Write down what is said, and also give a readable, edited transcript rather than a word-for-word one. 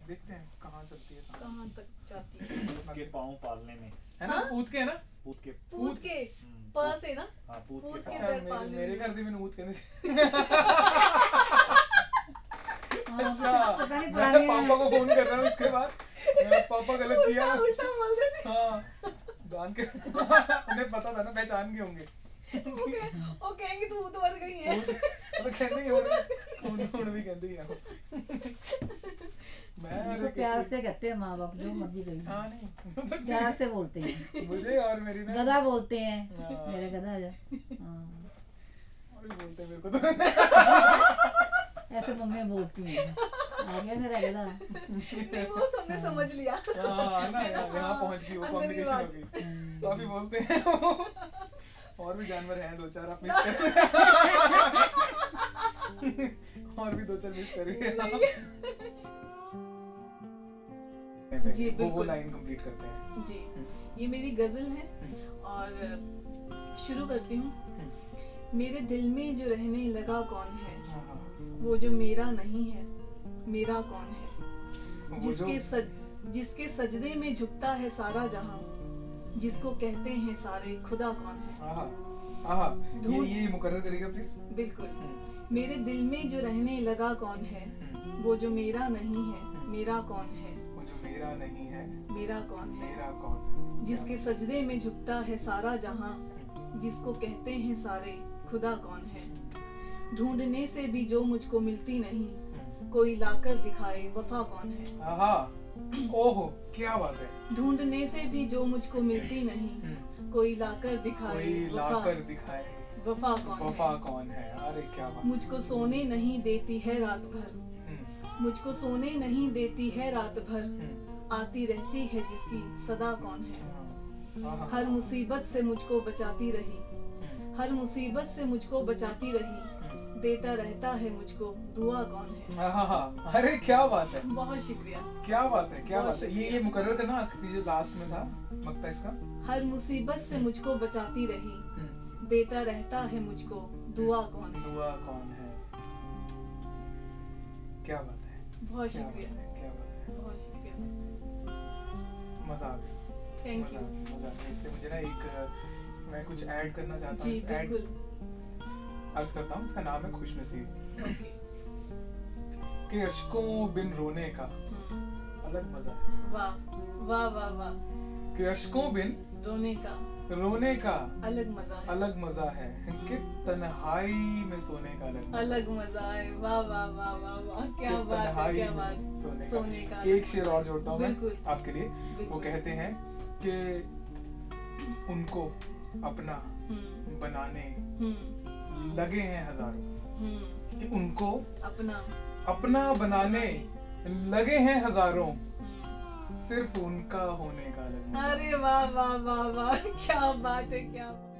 देखते हैं कहाँ चलती है, कहाँ तक जाती है। के पाँव पालने में है ना? पूत के है ना? पूत के पूत के पास है ना। हाँ पूत पूत के के अच्छा, पैर पालने मेरे में। घर दी मैंने पूत कहने से। अच्छा पता नहीं मैं पुराने पापा को फोन कर रहा हूँ इसके बाद, पापा गलत किया। उल्टा बोल दे से। हाँ जान के उन्हें पता था ना, पहचान गए होंगे। वो कहेंगे तू तो मर गई है। तो कहते ही उन भी कहते ही मैं उनको प्यार से कहते हैं माँ बाप, जो मर्जी कही। हाँ नहीं प्यार से बोलते हैं। मुझे और मेरी ना गधा बोलते हैं, हाँ। मेरा गधा है। और भी बोलते हैं मेरे को तो। ऐसे मम्मी बोलती हैं, आ गया मेरा गधा। नहीं वो सबने समझ लिया। हाँ ना, यहाँ पहुँच गई वो, अंदर की कम्युनिकेशन बात। हो गई। काफी बोलते हैं और भी जानवर हैं दो चार, आप मिस और भी दो चार मिस करिए। जी वो बिल्कुल। लाइन कंप्लीट करते हैं। जी ये मेरी गजल है और शुरू करती हूँ। मेरे दिल में जो रहने लगा कौन है, वो जो मेरा नहीं है, मेरा कौन है। जिसके सजदे में झुकता है सारा जहां, जिसको कहते हैं सारे खुदा कौन है। ये मुकर्रर करेगा प्लीज। बिल्कुल। मेरे दिल में जो रहने लगा कौन है, वो जो मेरा नहीं है, मेरा कौन है। वो जो मेरा नहीं है, मेरा कौन है। मेरा कौन है। जिसके सजदे में झुकता है सारा जहां, जिसको कहते हैं सारे खुदा कौन है। ढूंढने से भी जो मुझको मिलती नहीं, कोई लाकर दिखाए वफा कौन है। ओहो क्या बात है। ढूंढने से भी जो मुझको मिलती नहीं, कोई लाकर दिखाए वफा कौन है। अरे क्या बात। मुझको सोने नहीं देती है रात भर, मुझको सोने नहीं देती है रात भर, आती रहती है जिसकी सदा कौन है। हर मुसीबत से मुझको बचाती रही, हर मुसीबत से मुझको बचाती रही, देता रहता है मुझको दुआ कौन है। अरे क्या बात है। बहुत शुक्रिया। क्या बात है, क्या बात है। ये मुकर्रर था ना, जो लास्ट में था मक्ता इसका। हर मुसीबत से मुझको बचाती रही, देता रहता है मुझको दुआ कौन है। दुआ कौन है। क्या बात है। बहुत शुक्रिया। क्या बात है। बहुत शुक्रिया। मजा आ गया। Thank you. मजा आ गया। इससे मुझे ना एक मैं कुछ ऐड करना चाहता हूँ। जी बिल्कुल। अर्ज करता हूँ, इसका नाम है खुशनसीब। ओके। कि अश्कों बिन रोने का अलग मजा है। वाह वाह वाह वाह। कि अश्कों बिन रोने का अलग मजा है। अलग मजा है। कि तन्हाई में सोने का अलग मजा है। वाह वाह वाह वाह वाह। क्या बात है, क्या बात। सोने का एक शेर और जोड़ता हूँ मैं आपके लिए। वो कहते हैं कि उनको अपना बनाने लगे हैं हजारों, कि उनको अपना बनाने लगे हैं हजारों, सिर्फ उनका होने का अलग। अरे वाह वाह वाह वाह। क्या बात है, क्या बात।